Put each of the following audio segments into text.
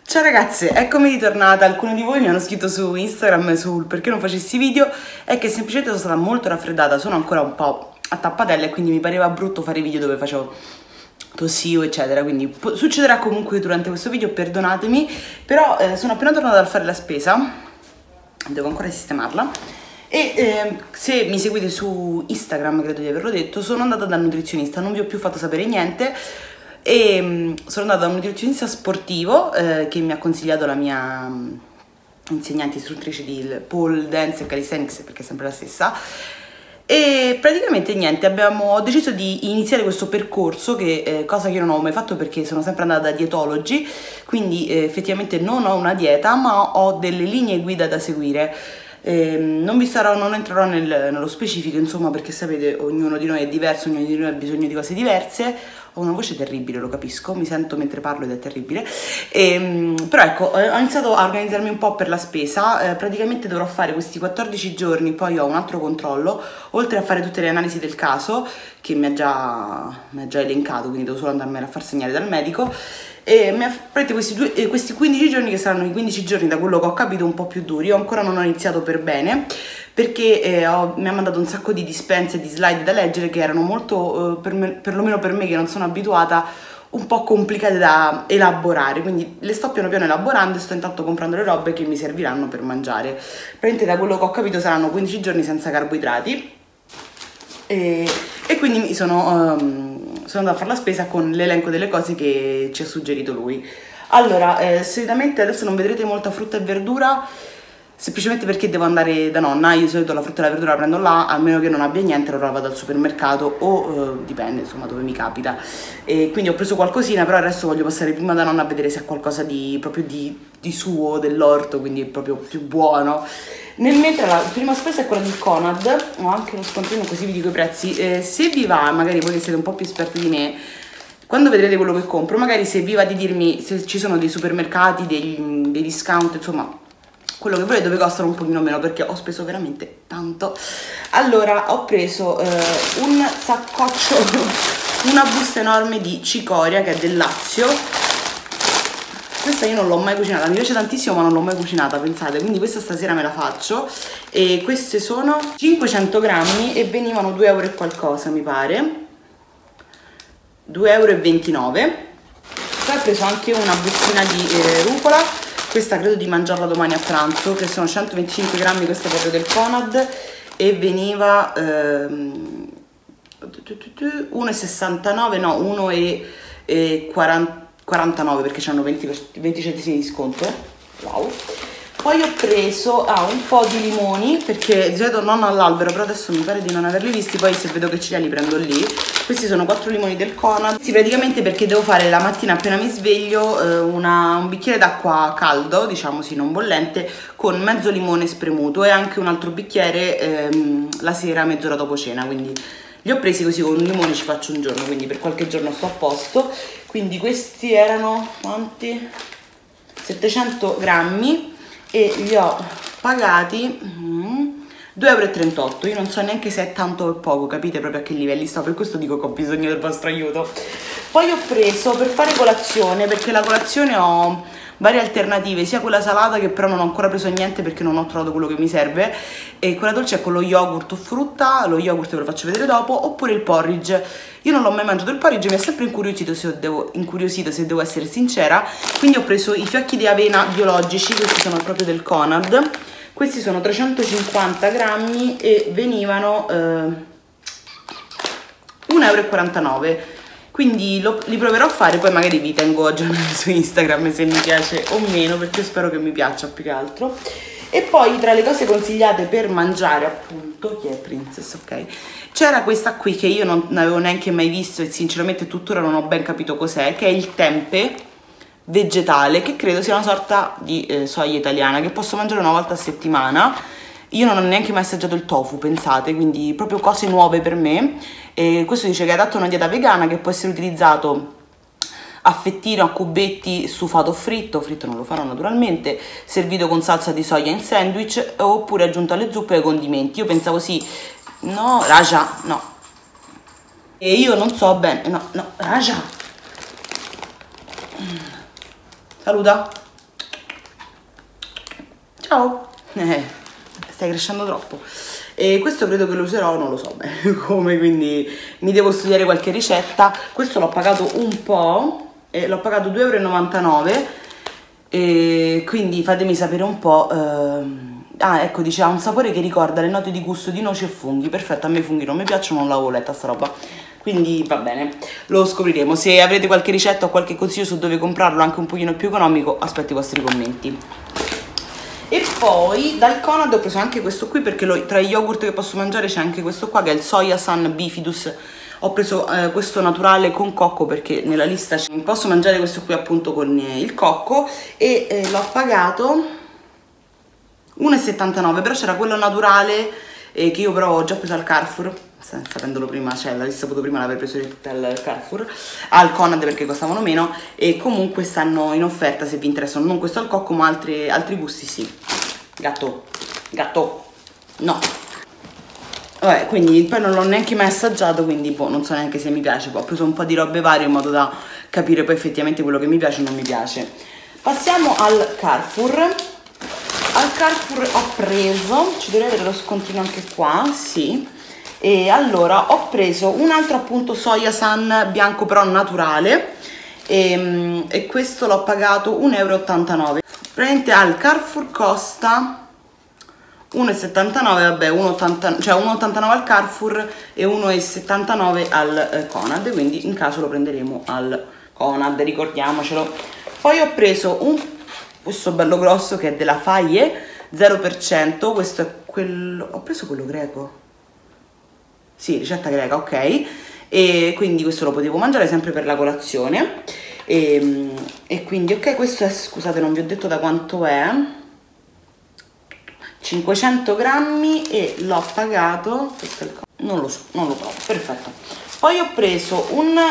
Ciao ragazze, eccomi ritornata. Alcuni di voi mi hanno scritto su Instagram sul perché non facessi video. È che semplicemente sono stata molto raffreddata, sono ancora un po' a tappatelle e quindi mi pareva brutto fare video dove facevo tossivo eccetera, quindi succederà comunque durante questo video, perdonatemi. Però sono appena tornata dal fare la spesa, devo ancora sistemarla. E se mi seguite su Instagram, credo di averlo detto, sono andata dal nutrizionista, non vi ho più fatto sapere niente. E sono andata da un nutrizionista sportivo che mi ha consigliato la mia insegnante istruttrice di pole dance e calisthenics, perché è sempre la stessa. E praticamente niente, ho deciso di iniziare questo percorso, che cosa che io non ho mai fatto perché sono sempre andata da dietologi, quindi effettivamente non ho una dieta ma ho delle linee guida da seguire. Non entrerò nello specifico, insomma, perché sapete, ognuno di noi è diverso, ognuno di noi ha bisogno di cose diverse. Ho una voce terribile, lo capisco, mi sento mentre parlo ed è terribile. Però ecco, ho iniziato a organizzarmi un po' per la spesa. Praticamente dovrò fare questi 14 giorni, poi ho un altro controllo, oltre a fare tutte le analisi del caso, che mi ha già elencato, quindi devo solo andarmene a far segnare dal medico. E mi ha fatto questi 15 giorni, che saranno i 15 giorni, da quello che ho capito, un po' più duri. Io ancora non ho iniziato per bene, perché mi ha mandato un sacco di dispense e di slide da leggere che erano molto, perlomeno per me che non sono abituata, un po' complicate da elaborare, quindi le sto piano piano elaborando e sto intanto comprando le robe che mi serviranno per mangiare. Praticamente da quello che ho capito saranno 15 giorni senza carboidrati e quindi sono andata a fare la spesa con l'elenco delle cose che ci ha suggerito lui. Allora, solitamente adesso non vedrete molta frutta e verdura, semplicemente perché devo andare da nonna. Io di solito la frutta e la verdura la prendo là, a meno che non abbia niente, allora vado al supermercato o dipende, insomma, dove mi capita. E quindi ho preso qualcosina, però adesso voglio passare prima da nonna a vedere se ha qualcosa proprio di suo, dell'orto, quindi proprio più buono. Nel mentre la prima spesa è quella di Conad, ho anche uno scontrino così vi dico i prezzi. Se vi va, magari voi che siete un po' più esperti di me, quando vedrete quello che compro, magari se vi va di dirmi se ci sono dei supermercati, dei discount, insomma quello che volete, dove costano un pochino meno, perché ho speso veramente tanto. Allora, ho preso un saccoccio, una busta enorme di cicoria, che è del Lazio. Questa io non l'ho mai cucinata, mi piace tantissimo ma non l'ho mai cucinata, pensate, quindi questa stasera me la faccio. E queste sono 500 grammi e venivano 2 euro e qualcosa, mi pare, 2,29 euro. Poi ho preso anche una bustina di rucola, questa credo di mangiarla domani a pranzo, che sono 125 grammi, questa è proprio del Conad, e veniva 1,69, no, 1,49, perché c'hanno 20 centesimi di sconto. Wow. Poi ho preso un po' di limoni, perché di solito non all'albero, però adesso mi pare di non averli visti, poi se vedo che ce li prendo lì. Questi sono 4 limoni del Conad. Sì, praticamente perché devo fare la mattina appena mi sveglio un bicchiere d'acqua caldo, diciamo sì, non bollente, con mezzo limone spremuto, e anche un altro bicchiere la sera, mezz'ora dopo cena, quindi li ho presi così, con un limone ci faccio un giorno, quindi per qualche giorno sto a posto. Quindi questi erano quanti? 700 grammi e li ho pagati 2,38 euro. Io non so neanche se è tanto o poco, capite proprio a che livelli sto, per questo dico che ho bisogno del vostro aiuto. Poi ho preso per fare colazione, perché la colazione ho varie alternative, sia quella salata, che però non ho ancora preso niente perché non ho trovato quello che mi serve, e quella dolce è con lo yogurt o frutta. Lo yogurt ve lo faccio vedere dopo, oppure il porridge. Io non l'ho mai mangiato il porridge, mi ha sempre incuriosito, se devo essere sincera, quindi ho preso i fiocchi di avena biologici, questi sono proprio del Conad. Questi sono 350 grammi e venivano 1,49 euro. Quindi li proverò a fare, poi magari vi tengo aggiornati su Instagram se mi piace o meno, perché spero che mi piaccia più che altro. E poi tra le cose consigliate per mangiare, appunto, chi è Princess, ok, c'era questa qui che io non avevo neanche mai visto e sinceramente tuttora non ho ben capito cos'è, che è il tempeh vegetale, che credo sia una sorta di soia italiana, che posso mangiare una volta a settimana. Io non ho neanche mai assaggiato il tofu, pensate, quindi proprio cose nuove per me. E questo dice che è adatto a una dieta vegana, che può essere utilizzato a fettino, a cubetti, stufato o fritto non lo farò naturalmente, servito con salsa di soia in sandwich, oppure aggiunto alle zuppe e ai condimenti. Io pensavo sì, no, Raja, no. E io non so bene, no, Raja. Saluta. ciao! Stai crescendo troppo. E questo credo che lo userò, non lo so bene come, quindi mi devo studiare qualche ricetta. Questo l'ho pagato un po', l'ho pagato 2,99 €, e quindi fatemi sapere un po'. Ah, ecco, dice ha un sapore che ricorda le note di gusto di noci e funghi. Perfetto, a me i funghi non mi piacciono, non l'avevo letta sta roba, quindi va bene, lo scopriremo. Se avrete qualche ricetta o qualche consiglio su dove comprarlo anche un pochino più economico, aspetto i vostri commenti. E poi dal Conad ho preso anche questo qui, perché tra gli yogurt che posso mangiare c'è anche questo qua che è il Sojasan Bifidus. Ho preso questo naturale con cocco perché nella lista posso mangiare questo qui appunto con il cocco, e l'ho pagato 1,79 €, però c'era quello naturale che io però ho già preso al Carrefour, sapendolo prima, cioè l'avrei saputo prima l'avrei preso al Carrefour, al Conad perché costavano meno, e comunque stanno in offerta se vi interessano, non questo al cocco ma altri gusti sì. Gatto, no. Vabbè, quindi poi non l'ho neanche mai assaggiato, quindi boh, non so neanche se mi piace. Ho preso un po' di robe varie in modo da capire poi effettivamente quello che mi piace o non mi piace. Passiamo al Carrefour. Al Carrefour ho preso, ci dovrebbe avere lo scontino anche qua, sì. E allora ho preso un altro appunto Sojasan bianco però naturale, e questo l'ho pagato 1,89 €. Praticamente al Carrefour costa 1,79 €, vabbè, 1,89, cioè 1,89 al Carrefour e 1,79 al Conad, quindi in caso lo prenderemo al Conad, ricordiamocelo. Poi ho preso questo bello grosso che è della Faye 0%, questo è quello, ho preso quello greco, sì, ricetta greca, ok, e quindi questo lo potevo mangiare sempre per la colazione, e quindi ok, questo è, scusate non vi ho detto da quanto è, 500 grammi, e l'ho pagato, questo è non lo so, non lo provo, perfetto. Poi ho preso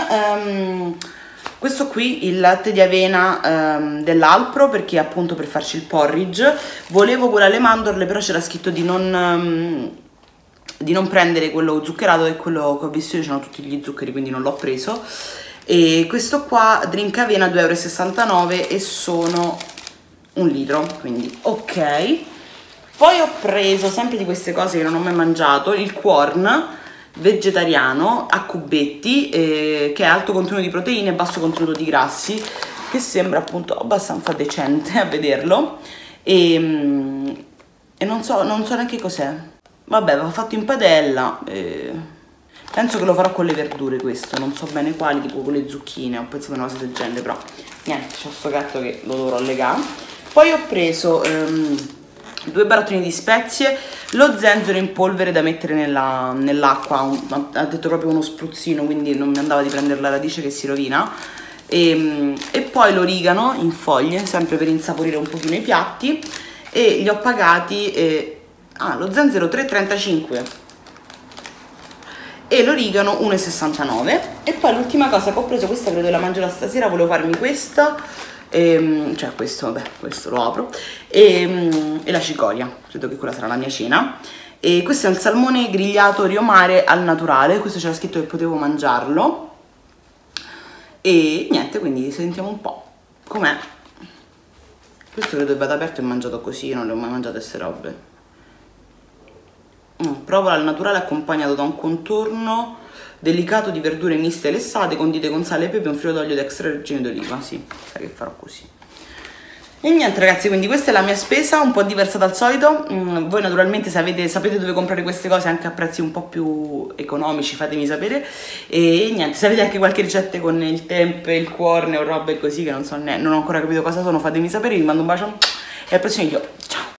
questo qui, il latte di avena dell'Alpro, perché appunto per farci il porridge. Volevo quello alle mandorle, però c'era scritto di non prendere quello zuccherato, e quello che ho visto io c'erano tutti gli zuccheri, quindi non l'ho preso. E questo qua, drink avena, 2,69 € e sono 1 litro, quindi ok. Poi ho preso sempre di queste cose che non ho mai mangiato, il Quorn vegetariano a cubetti, che è alto contenuto di proteine e basso contenuto di grassi, che sembra appunto abbastanza decente a vederlo, e non so neanche cos'è. Vabbè, va fatto in padella, penso che lo farò con le verdure questo, non so bene quali, tipo con le zucchine, ho pensato una cosa del genere, però niente, c'ho sto gatto che lo dovrò legare. Poi ho preso 2 barattolini di spezie, lo zenzero in polvere da mettere nell'acqua, ha detto proprio uno spruzzino, quindi non mi andava di prendere la radice che si rovina, e poi l'origano in foglie, sempre per insaporire un pochino i piatti, e li ho pagati, lo zenzero 3,35 e l'origano 1,69. E poi l'ultima cosa che ho preso, questa credo la mangerò stasera, volevo farmi questa, cioè questo, vabbè, questo lo apro, e la cicoria, credo che quella sarà la mia cena. E questo è il salmone grigliato riomare al naturale, questo c'era scritto che potevo mangiarlo, e niente, quindi sentiamo un po' com'è. Questo credo che vada aperto e mangiato così, non le ho mai mangiate queste robe. Provola al naturale accompagnato da un contorno delicato di verdure miste e lessate, condite con sale e pepe e un filo d'olio di extravergine d'oliva. Sì, sai che farò così. E niente ragazzi, quindi questa è la mia spesa, un po' diversa dal solito. Voi naturalmente sapete dove comprare queste cose anche a prezzi un po' più economici, fatemi sapere. E niente, se avete anche qualche ricetta con il tempe, il cuorne o robe così che non ho ancora capito cosa sono, fatemi sapere. Vi mando un bacio e al prossimo video.